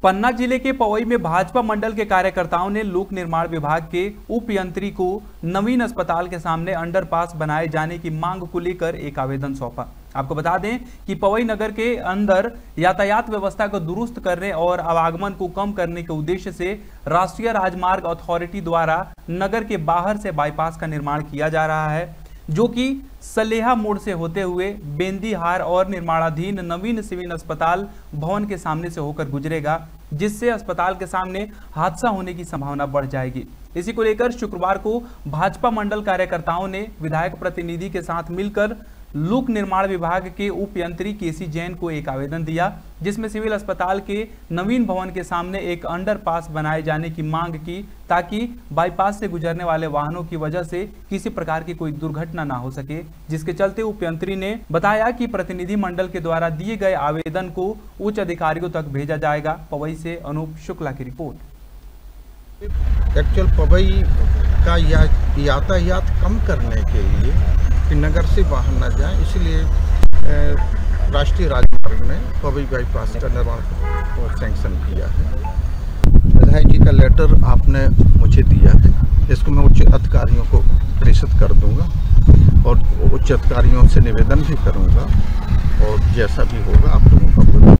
पन्ना जिले के पवई में भाजपा मंडल के कार्यकर्ताओं ने लोक निर्माण विभाग के उप यंत्री को नवीन अस्पताल के सामने अंडरपास बनाए जाने की मांग को लेकर एक आवेदन सौंपा। आपको बता दें कि पवई नगर के अंदर यातायात व्यवस्था को दुरुस्त करने और आवागमन को कम करने के उद्देश्य से राष्ट्रीय राजमार्ग अथॉरिटी द्वारा नगर के बाहर से बाईपास का निर्माण किया जा रहा है, जो कि सलेहा मोड़ से होते हुए बेंदीहार और निर्माणाधीन नवीन सिविल अस्पताल भवन के सामने से होकर गुजरेगा, जिससे अस्पताल के सामने हादसा होने की संभावना बढ़ जाएगी। इसी को लेकर शुक्रवार को भाजपा मंडल कार्यकर्ताओं ने विधायक प्रतिनिधि के साथ मिलकर लोक निर्माण विभाग के उप यंत्री केसी जैन को एक आवेदन दिया, जिसमें सिविल अस्पताल के नवीन भवन के सामने एक अंडरपास बनाए जाने की मांग की, ताकि बाईपास से गुजरने वाले वाहनों की वजह से किसी प्रकार की कोई दुर्घटना ना हो सके। जिसके चलते उप यंत्री ने बताया कि प्रतिनिधि मंडल के द्वारा दिए गए आवेदन को उच्च अधिकारियों तक भेजा जाएगा। पवई से अनूप शुक्ला की रिपोर्ट। एक्चुअल पवई का यातायात कम करने के लिए कि नगर से बाहर न जाए, इसलिए राष्ट्रीय राजमार्ग ने पवई बाईपास का निर्माण सैंक्शन किया है। विधायक जी का लेटर आपने मुझे दिया है, इसको मैं उच्च अधिकारियों को प्रेषित कर दूंगा और उच्च अधिकारियों से निवेदन भी करूंगा और जैसा भी होगा आप लोगों का